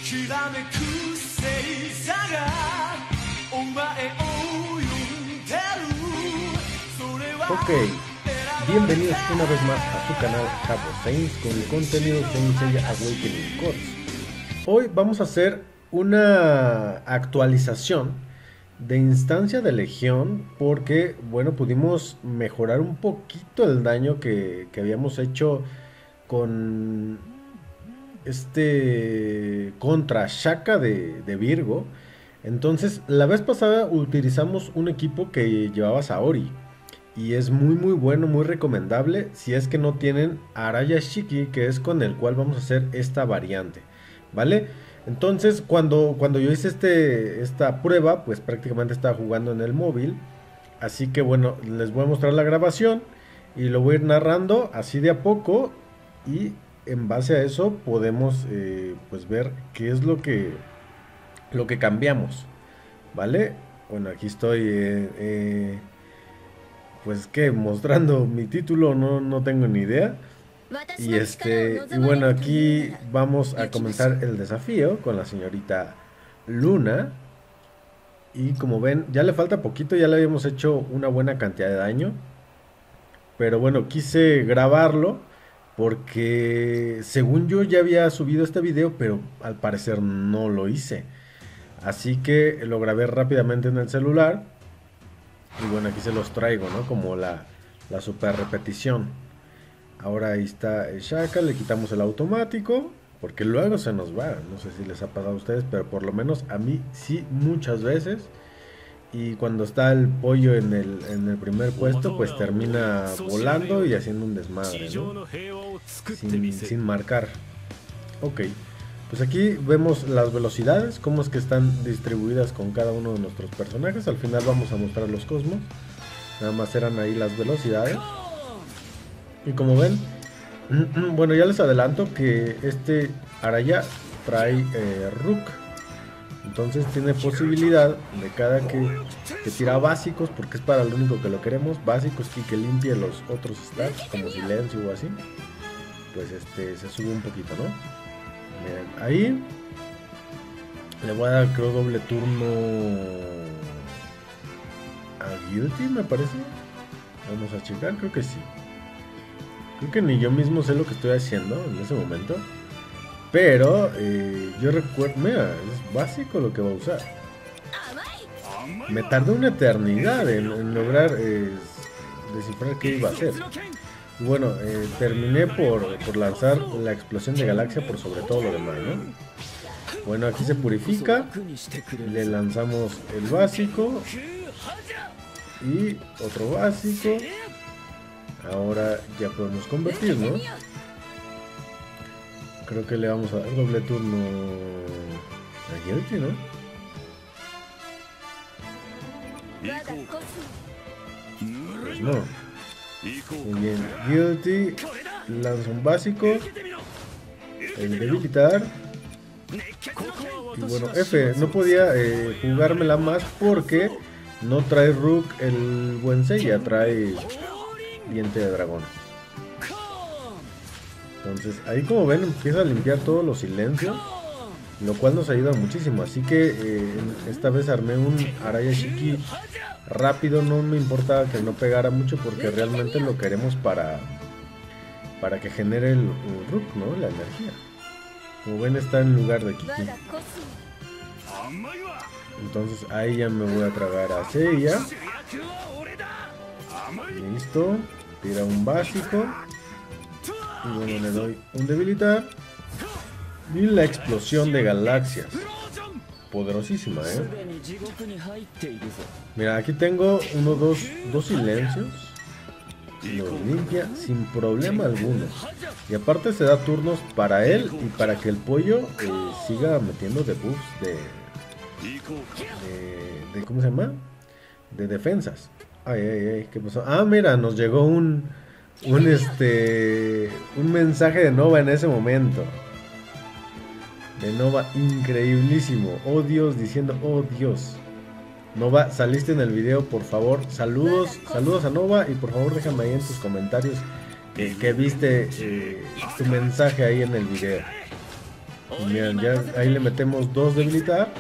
Ok, bienvenidos una vez más a su canal Jabo Saints con el contenido Saint Seiya Awakening Codes. Hoy vamos a hacer una actualización de instancia de legión porque, bueno, pudimos mejorar un poquito el daño que habíamos hecho con contra Shaka de Virgo. Entonces, la vez pasada utilizamos un equipo que llevaba Saori y es muy bueno, muy recomendable si es que no tienen Araya Shiki, que es con el cual vamos a hacer esta variante, ¿vale? Entonces, cuando yo hice esta prueba, pues prácticamente estaba jugando en el móvil. Así que bueno, les voy a mostrar la grabación y lo voy a ir narrando así de a poco. Y en base a eso podemos pues ver qué es lo que cambiamos, ¿vale? Bueno, aquí estoy pues que mostrando mi título, no tengo ni idea. Y bueno, aquí vamos a comenzar el desafío con la señorita Luna. Y como ven, ya le falta poquito, ya le habíamos hecho una buena cantidad de daño. Pero bueno, quise grabarlo porque según yo ya había subido este video, pero al parecer no lo hice. Así que lo grabé rápidamente en el celular. Y bueno, aquí se los traigo, ¿no? Como la super repetición. Ahora ahí está el Shaka, le quitamos el automático, porque luego se nos va. No sé si les ha pasado a ustedes, pero por lo menos a mí sí muchas veces. Y cuando está el pollo en el primer puesto, pues termina volando y haciendo un desmadre, ¿no? Sin marcar. Ok, pues aquí vemos las velocidades, cómo es que están distribuidas con cada uno de nuestros personajes. Al final vamos a mostrar los cosmos. Nada más eran ahí las velocidades. Y como ven, bueno, ya les adelanto que este Araya trae Rook. Entonces tiene posibilidad de cada que tira básicos, porque es para lo único que lo queremos, básicos y que limpie los otros stats, como silencio o así. Pues se sube un poquito, ¿no? Miren, ahí le voy a dar, creo, doble turno a Guilty, me parece. Vamos a checar, creo que sí. Creo que ni yo mismo sé lo que estoy haciendo en ese momento. Pero yo recuerdo, mira, es básico lo que va a usar. Me tardó una eternidad en lograr descifrar qué iba a hacer. Y bueno, terminé por lanzar la explosión de galaxia por sobre todo lo demás, ¿no? Bueno, aquí se purifica. Le lanzamos el básico. Y otro básico. Ahora ya podemos convertirnos. Creo que le vamos a dar doble turno a Guilty, ¿no? Pues no. Muy bien, Guilty lanza un básico. El debilitar. Y bueno, F, no podía jugármela más porque no trae Rook el buen Seiya, trae diente de dragón. Entonces ahí, como ven, empieza a limpiar todos los silencios, lo cual nos ayuda muchísimo. Así que esta vez armé un Araya Shiki rápido. No me importa que no pegara mucho porque realmente lo queremos para que genere el Rook, ¿no? La energía. Como ven, está en lugar de Kiki. Entonces ahí ya me voy a tragar a Seiya. Listo. Tira un básico. Y bueno, le doy un debilitar. Y la explosión de galaxias. Poderosísima, Mira, aquí tengo dos silencios. Y los limpia sin problema alguno. Y aparte se da turnos para él y para que el pollo siga metiendo debuffs de ¿cómo se llama? De defensas. Ay, ¿qué pasó? Ah, mira, nos llegó un mensaje de Nova en ese momento. De Nova, increíblísimo. Oh Dios, diciendo, oh Dios. Nova, saliste en el video, por favor. Saludos a Nova. Y por favor déjame ahí en tus comentarios que viste tu mensaje ahí en el video. Y miren, ya ahí le metemos 2 debilitar.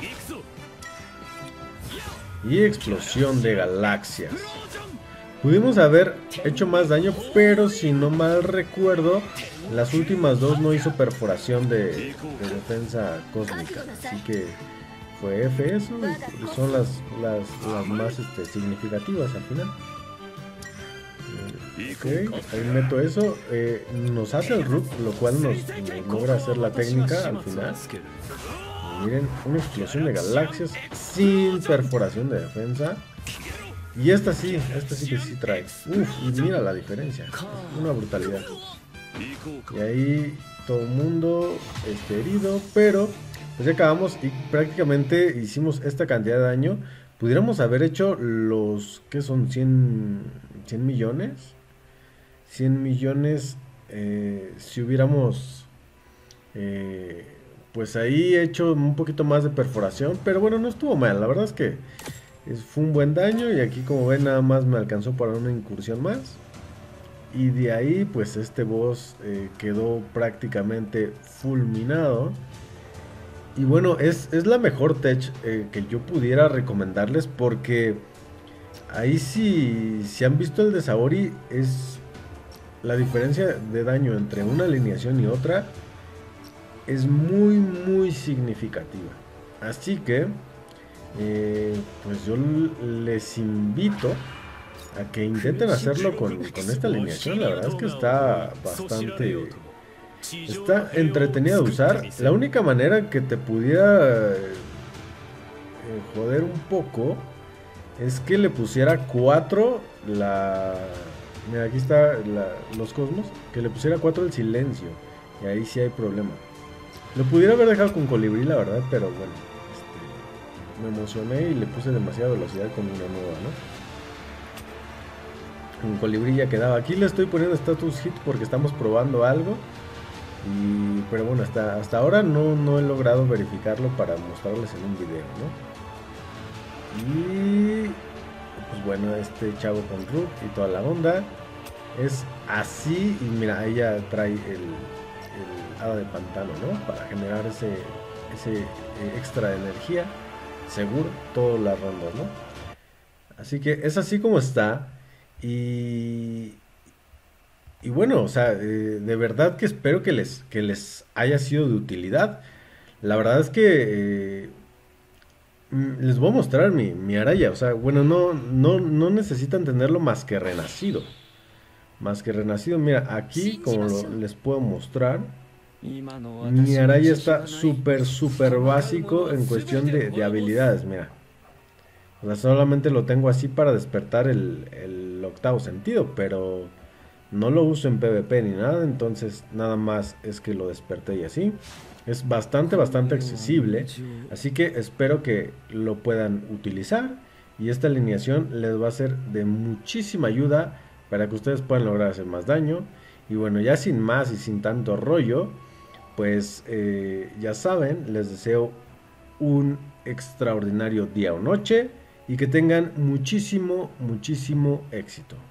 Y explosión de galaxias. Pudimos haber hecho más daño, pero si no mal recuerdo, las últimas 2 no hizo perforación de defensa cósmica. Así que fue F eso, y son las más significativas al final. Ok, ahí meto eso. Nos hace el root, lo cual nos logra hacer la técnica al final. Miren, una explosión de galaxias sin perforación de defensa. Y esta sí que sí trae. Uf, y mira la diferencia. Una brutalidad. Y ahí todo el mundo herido, pero pues ya acabamos y prácticamente hicimos esta cantidad de daño. Pudiéramos haber hecho los, ¿qué son? 100 millones. 100 millones si hubiéramos pues ahí hecho un poquito más de perforación. Pero bueno, no estuvo mal, la verdad es que fue un buen daño. Y aquí, como ven, nada más me alcanzó para una incursión más. Y de ahí pues este boss quedó prácticamente fulminado. Y bueno, es la mejor tech que yo pudiera recomendarles, porque ahí si han visto el de Saori, es la diferencia de daño entre una alineación y otra es muy significativa. Así que pues yo les invito a que intenten hacerlo con esta alineación. La verdad es que está bastante... está entretenida de usar. La única manera que te pudiera joder un poco es que le pusiera 4 la... Mira, aquí está los cosmos. Que le pusiera 4 el silencio. Y ahí sí hay problema. Lo pudiera haber dejado con colibrí, la verdad, pero bueno, me emocioné y le puse demasiada velocidad con una nueva, ¿no? Con colibrí ya quedaba. Aquí le estoy poniendo status hit porque estamos probando algo. Pero bueno, hasta ahora no he logrado verificarlo para mostrarles en un video, ¿no? Y pues bueno, este chavo con root y toda la onda es así. Y mira, ella trae el hada de pantano, ¿no? Para generar ese extra de energía seguro toda la ronda, ¿no? Así que es así como está. Y bueno, o sea, de verdad que espero que les haya sido de utilidad. La verdad es que les voy a mostrar mi Araya. O sea, bueno, no necesitan tenerlo más que renacido. Más que renacido. Mira, aquí como les puedo mostrar, mi Araya está súper básico en cuestión de habilidades. Mira, o sea, solamente lo tengo así para despertar el octavo sentido, pero no lo uso en PvP ni nada. Entonces nada más es que lo desperté y así. Es bastante accesible. Así que espero que lo puedan utilizar. Y esta alineación les va a ser de muchísima ayuda para que ustedes puedan lograr hacer más daño. Y bueno, ya sin más y sin tanto rollo, pues ya saben, les deseo un extraordinario día o noche. Y que tengan muchísimo éxito.